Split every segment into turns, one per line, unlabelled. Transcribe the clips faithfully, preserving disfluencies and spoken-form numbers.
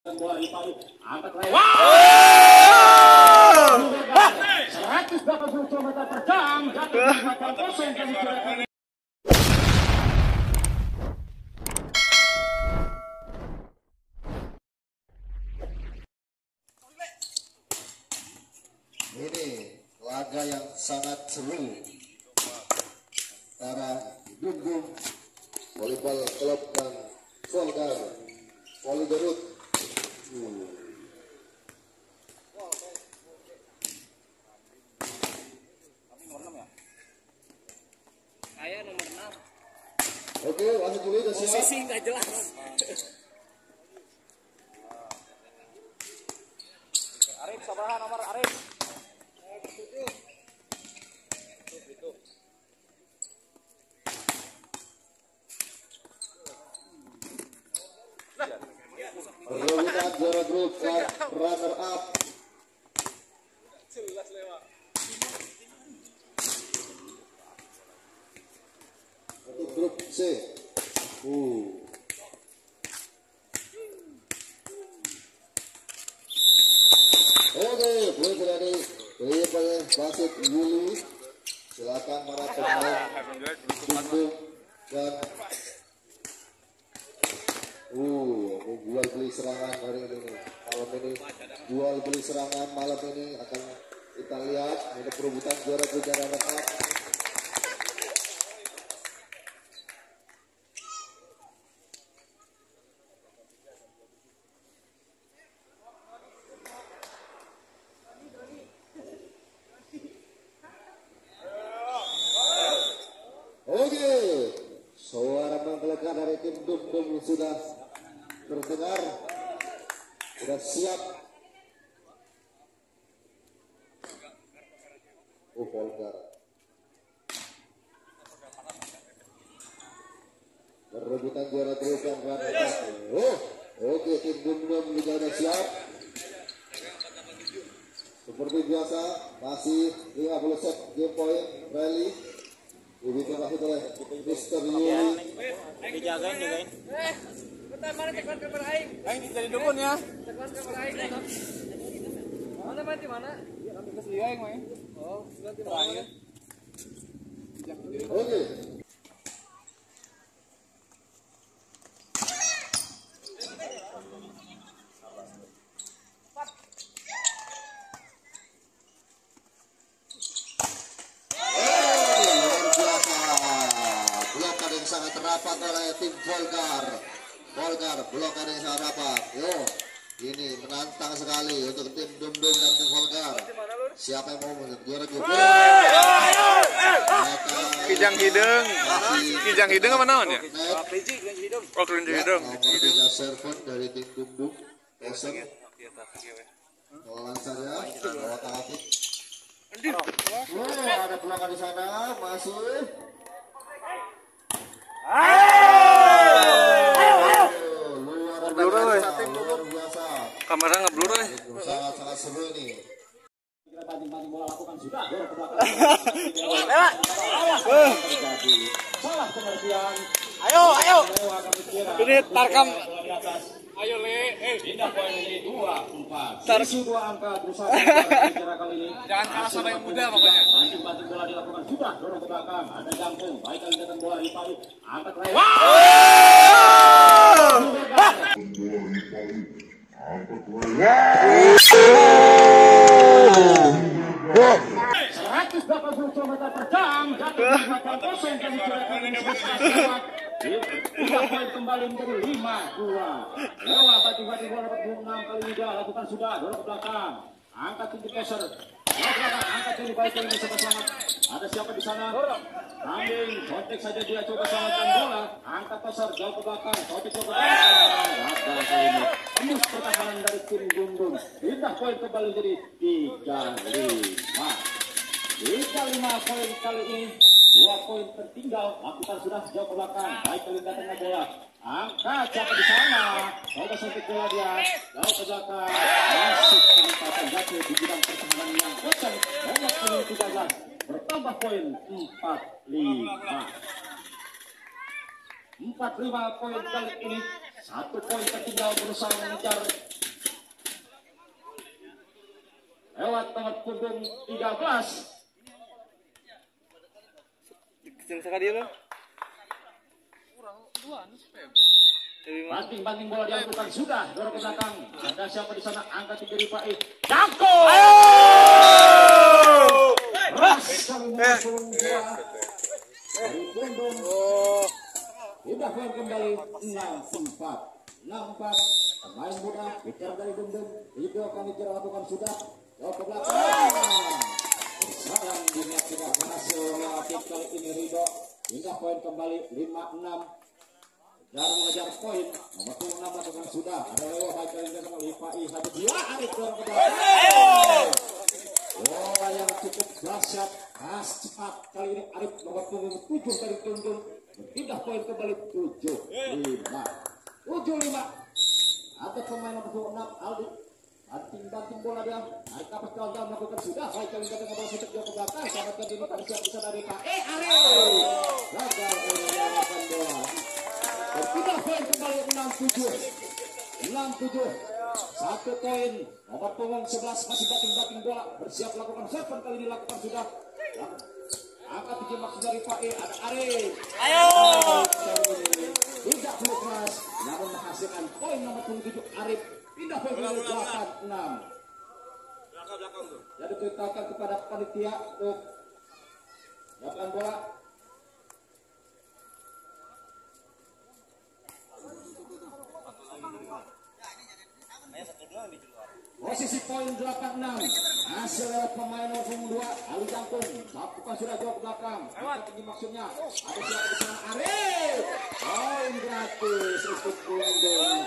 seratus delapan puluh kilometer per jam.
Ini laga yang sangat seru antara Gundung Volleyball Club dan Volgar Volley Garut. Hmm.
Saya nomor enam.
Oke, lanjut dulu udah siap.
Posisi nggak jelas. Arif, sabaraha nomor Arif.
Perebutan juara grup runner up. Untuk grup C. Uh. Oke, boleh berani dari wasit Wulu. Silakan para pemain Gundung dan Uh, jual beli serangan hari ini. Malam ini jual beli serangan malam ini akan kita lihat ada perebutan juara grup runner up. Oke, suara menggelegar dari tim Gundung sudah terdengar, sudah siap. Oh, Volgar. Perebutan juara grup yang runner up. Oh, oke, tim Gundung juga sudah siap. Seperti biasa, masih lima puluh set game point rally. Dibikin wasit oleh Mister Yuli.
Dijagain, jagain. Eh, bentar, mana tekan kamera aing? Aing jadi dukun ya. Tekan kamera aing. Mana mati mana? Iya, kan tugas dia aing main. Oh, ganti terakhir.
Oke. Sangat rapat oleh tim Volgar. Volgar blokan yang sangat rapat. Yo, ini menantang sekali untuk tim Gundung dan tim Volgar. Siapa yang mau menjadi juara grup?
Kijang Hideng. Kijang Hideng apa namanya? Oh, Kelinci Hideng.
Nomor tiga server dari tim Gundung. Kosong. Pelan saja. Bawa kaki. Oh, ada blokan di sana. Masih.
Blur oi. Kamera ngeblur oi.
Sangat-sangat seru ini.
Banting-banting bola lakukan sudah. Salah pengertian.
Ayo, ayo. Ini tarkam.
Ayo le, eh pindah poin ini dua empat. Sisi dua angka berusaha bicara kali ini.
Jangan kalah sama yang muda pokoknya.
Banting-banting bola dilakukan sudah, dorong ke belakang. Ada jangkung, baik kali datang bola di palu. Angkat lewat. seratus delapan puluh kilometer per jam. Jatuh di belakang kosong kali kira-kira ini. Tiga poin kembali menjadi lima dua. Lewat banting-banting bola dapat enam kali juga. Lakukan sudah, dorong ke belakang. Angkat tinggi peser. Angkat tinggi baik kali ini coba selamat. Ada siapa di sana? Kambing, contek saja dia coba selamatkan bola. Angkat peser, jauh ke belakang. Contek coba ke belakang. Gagal kali ini. Tembus pertahanan dari tim Gundung. Pindah poin kembali jadi tiga lima. Tiga lima poin kali ini. Dua poin tertinggal, lakukan sudah jauh ke belakang. Baik kali datangnya bola. Angkat siapa di sana? Coba sentuh bola dia. Jauh ke belakang. Masuk penempatan jatuh di bidang pertahanan yang kosen. Nomor poin tiga belas. Bertambah poin empat lima. Empat lima poin kali ini. Satu poin tertinggal berusaha mengejar lewat tengah punggung tiga belas.
Yang sekali dia loh.
Banting-banting bola dilakukan sudah. Dorong ke belakang. Ada siapa di sana? Angkat tiga Ripai. Jangko. Ras kali musuh dua. Dari Bundung. Sudah poin kembali enam empat. enam empat. Pemain muda bicara dari Bundung. Itu akan bicara lakukan sudah. Dorong ke belakang. Salam dunia tidak berhasil melatih kali ini Ridho. Hingga poin kembali lima enam. Jarum mengejar poin, nomor enam lakukan sudah. Ada lewat baik kali ini sama Lipai satu dua Arif dorong ke belakang. Bola yang cukup dahsyat, khas cepat kali ini Arif nomor punggung tujuh dari Tundung berpindah poin kembali tujuh lima. tujuh lima. Ada pemain nomor enam Aldi. Banting-banting bola dia, naik atas jalan melakukan sudah. Baik kali ini bola sejak jauh ke belakang. Selamatkan diri pada siap bisa dari Pak. Eh Arif gagal melakukan bola. Berpindah poin kembali enam tujuh. enam tujuh. Satu poin. Nomor punggung sebelas masih bating-bating bola. Bersiap lakukan serve kali ini lakukan sudah. Angkat tujuh maksud dari Pak E. Ada Arif. Ayo. Tidak perlu keras. Namun menghasilkan poin nomor punggung tujuh Arif. Pindah poin kembali delapan enam. Jadi beritahukan kepada panitia untuk lakukan bola. Posisi poin delapan enam. Hasil lewat pemain nomor dua Ali Jangkung. Lakukan sudah jauh ke belakang. Apa tinggi maksudnya? Ada siapa di sana? Arif. Poin gratis untuk Bundung.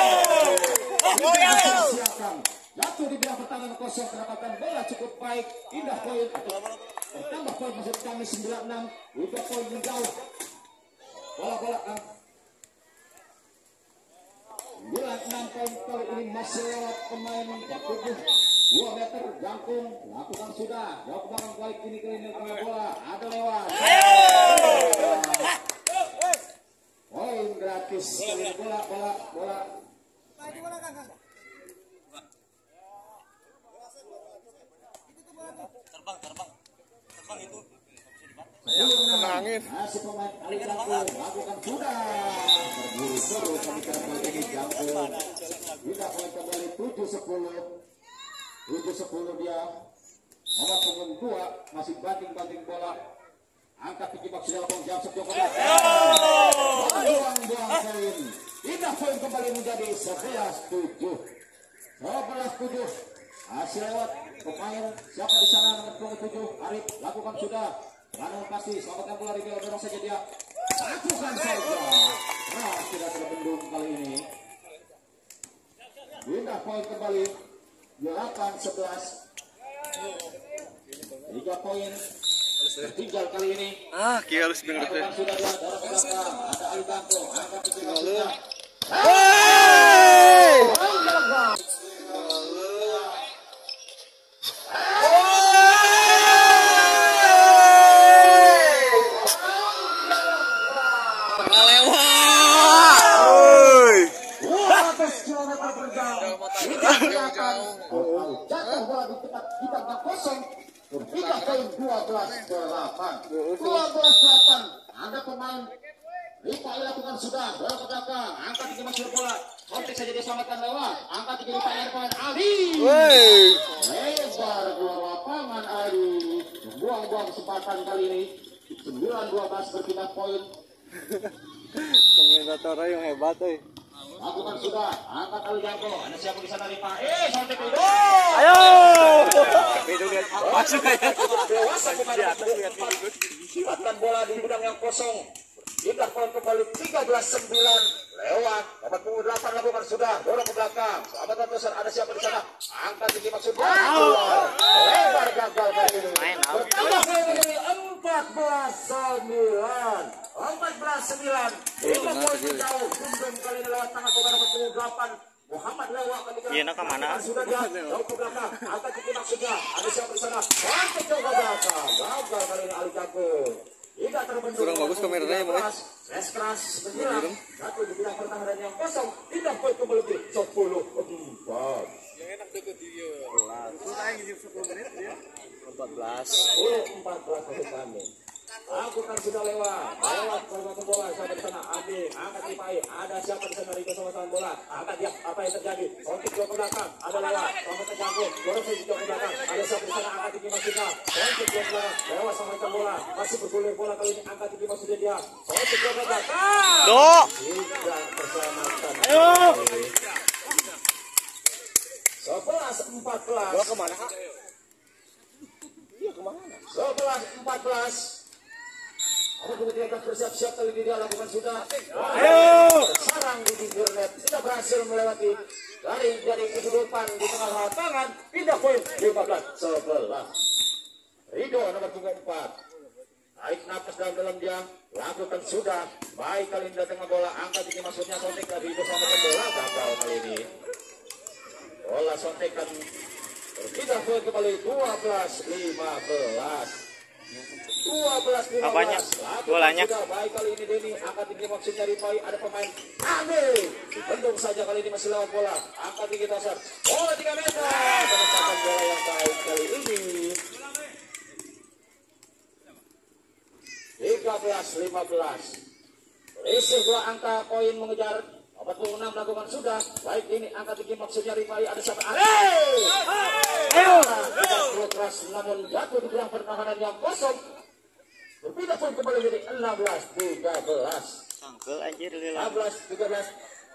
Siapkan. Jatuh di bidang pertahanan kosong. Kedapatan bola cukup baik. Indah poin. Bertambah poin maksud kami sembilan enam. Juga poin menjauh. Bola-bola. sembilan enam poin kali ini masih lewat pemain tubuh dua meter Jangkung lakukan sudah jauh ke belakang balik ini ke lini tengah bola ada lewat poin gratis kali bola bola bola
terbang terbang terbang itu
Menangis. Masih pemain Ali Jangkung lakukan sudah berburu-buru kami kembali ini Jangkung. Tidak poin kembali tujuh sepuluh. tujuh sepuluh dia. Nomor punggung dua masih banting-banting bola. Angkat tinggi maksud dalam jam sepuluh. Buang-buang poin. Tidak poin kembali menjadi sebelas tujuh. sebelas tujuh. Hasil lewat pemain siapa di sana nomor punggung tujuh Arif lakukan sudah. Lalu pasti selamatkan bola Ridho dorong saja dia. Lakukan saja. Nah, tidak terbendung kali ini. Pindah poin kembali delapan sebelas. tiga poin tertinggal kali ini.
Ah, kia harus dengar deh.
Sudah dia dorong ke belakang. Ada Ali Jangkung angkat ke belakang. Jatuh bola di tempat di tempat kosong. Berpindah poin dua belas delapan. dua belas delapan. Ada pemain Lipai lakukan sudah. Bola ke belakang. Angkat tinggi masuk bola. Kontek saja diselamatkan lewat. Angkat tinggi Lipai pemain Ali. Lebar keluar lapangan Ali. Buang-buang kesempatan kali ini. sembilan dua belas berpindah poin.
komentator yang hebat eh.
Lakukan sudah, angkat Ali Jangkung. Ada siapa di sana Lipai? Eh, sampai Ridho.
Ayo. Masuk aja.
Dewasa pemain siapkan bola di gudang yang kosong. Pindah poin kembali tiga belas sembilan. Lewat nomor punggung delapan lakukan sudah. Dorong ke belakang. Sahabat Atosan ada siapa di sana? Angkat tinggi maksudnya. Lebar gagal kali ini. Bertambah poin menjadi empat belas sembilan. empat belas sembilan. lima poin jauh. Bundung kali ini lewat tangan pemain nomor punggung delapan. Muhammad lewat kali ini.
Iya, nak kemana?
Sudah dia jauh ke belakang. Angkat tinggi maksudnya. Ada siapa di sana? Angkat jauh ke belakang. Gagal kali ini Ali Jangkung. Tidak terbendung.
Kurang bagus kameranya, Bang.
Les keras menjelang. Satu di bidang pertahanan yang kosong. Tidak poin kembali sepuluh empat.
Yang enak deket dia. empat belas.
sepuluh empat belas untuk kami. Lakukan sudah lewat, lewat pergerakan bola sampai di sana. Ambil, angkat Ripai. Ada siapa di sana Riko sama sama bola? Angkat dia. Apa yang terjadi? Kontik ke belakang. Ada lewat. Sampai terjangkut. Dorong ke belakang. Ada siapa di sana? Angkat tinggi masuknya. Kontik ke belakang. Lewat sama bola. Masih bergulir bola kali ini. Angkat tinggi masuknya dia. Kontik ke belakang.
Do.
Tidak terselamatkan.
Ayo.
sebelas empat belas.
Bola kemana kak? Iya kemana?
sebelas empat belas. Apa kemudian akan bersiap-siap kali ini dia lakukan sudah.
Ayo.
Sarang di pinggir net tidak berhasil melewati dari dari kedudukan di tengah lapangan. Pindah poin lima belas sebelas. Rido nomor punggung empat. Tarik nafas dalam-dalam dia, lakukan sudah. Baik kali ini datang bola, angkat ini maksudnya sontek dari Rido sampai ke bola gagal kali ini. Bola sontekan berpindah poin kembali dua belas lima belas. dua belas lima belas.
Apanya? Bolanya.
Baik kali ini Denny angkat tinggi maksudnya Ripai, ada pemain ambil. Bentuk saja kali ini masih lewat bola. Angkat tinggi dasar. Bola tiga meter. Penempatan bola yang baik kali ini. tiga belas lima belas. Risih dua angka poin mengejar. empat puluh enam lakukan sudah. Baik ini angkat tinggi maksudnya Ripai, ada siapa? Ayo. Ayo. Keras namun jatuh di belakang pertahanan yang kosong. Berpindah pun kembali jadi enam belas tiga belas.
Sangkel anjir
enam belas tiga belas.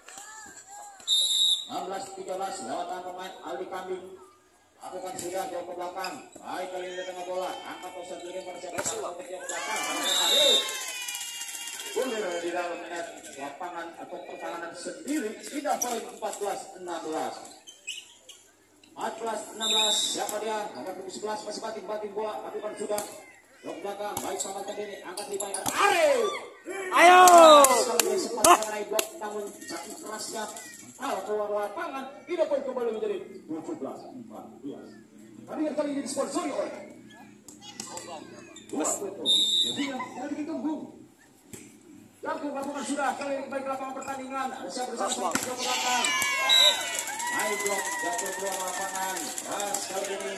enam belas tiga belas lewatan pemain Aldi Kambing. Lakukan sudah jauh ke belakang. Baik kali ini tengah bola. Angkat posisi diri persiapan untuk jauh ke belakang. Ayo. Bulir di dalam net lapangan atau pertahanan sendiri. Tidak poin empat belas enam belas. empat belas enam belas. Siapa dia? Nomor sebelas masih batin-batin bola. Lakukan sudah. Blok belakang, baik sama ini, angkat lima yang Ayo!
Ayo!
Sekali sempat mengenai blok, namun saking kerasnya Al keluar lapangan, tidak poin kembali menjadi tujuh belas empat belas. Kali kali ini disponsori oleh dua foto. Jadi yang dari ditunggu. Jago lakukan sudah, kali ini baik lapangan pertandingan. Ada siapa bersama blok belakang. Naik blok, jatuh keluar lapangan. Keras kali ini.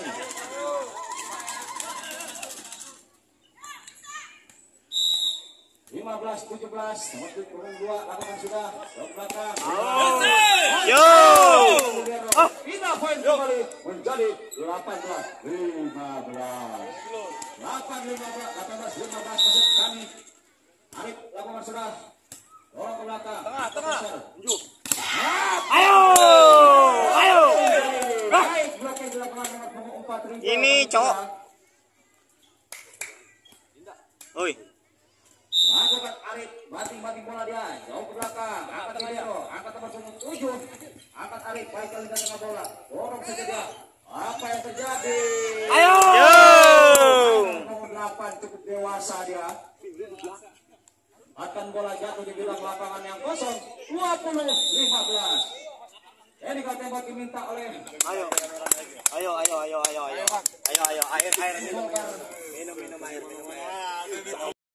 lima belas tujuh belas, nomor turun dua, lakukan sudah, blok belakang.
Yo.
Pindah poin kembali menjadi delapan belas lima belas. delapan lima belas, delapan belas lima belas maksud kami. Arif lakukan sudah. Dorong ke belakang.
Tengah, tengah.
Ayo. Ayo.
Baik, bloknya dilakukan nomor punggung empat.
Ini, Cok. Oi.
Lakukan Arif, bating-bating bola dia, jauh ke belakang, angkat dia, angkat nomor punggung tujuh, angkat Arif, baik kali di tengah bola, dorong saja dia. Apa yang terjadi?
Ayo. Yo.
Nomor delapan cukup dewasa dia. Akan bola jatuh di bilang lapangan yang kosong, dua puluh lima belas. Ini kau tembak diminta oleh.
Ayo. Ayo, ayo, ayo, ayo, ayo. Ayo, ayo, air, air, minum. Minum, minum air, minum air.